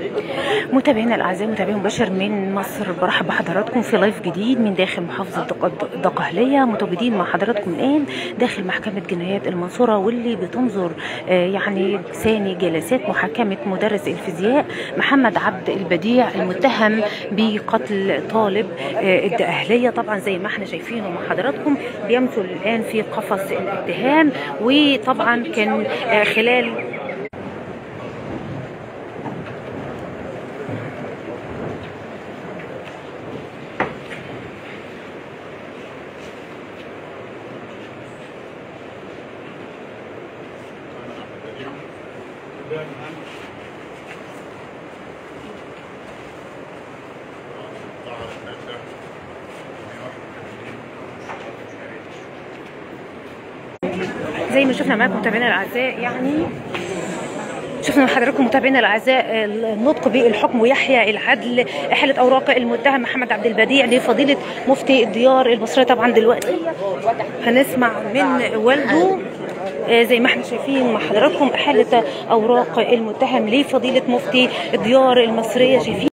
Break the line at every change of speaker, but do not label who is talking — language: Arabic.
متابعينا الاعزاء، متابعين مباشر من مصر، برحب بحضراتكم في لايف جديد من داخل محافظه الدقهليه. متواجدين مع حضراتكم الان داخل محكمه جنايات المنصوره، واللي بتنظر يعني ثاني جلسات محاكمه مدرس الفيزياء محمد عبد البديع المتهم بقتل طالب الدقهليه. طبعا زي ما احنا شايفينه مع حضراتكم بيمثل الان في قفص الاتهام، وطبعا كان خلال زي ما شفنا معاكم متابعينا الاعزاء، يعني شفنا حضراتكم متابعينا الاعزاء النطق بالحكم ويحيى العدل، احاله اوراق المتهم محمد عبد البديع لفضيله مفتي الديار المصريه. طبعا دلوقتي هنسمع من والده زي ما احنا شايفين مع حضراتكم احاله اوراق المتهم لفضيله مفتي الديار المصريه. شايفين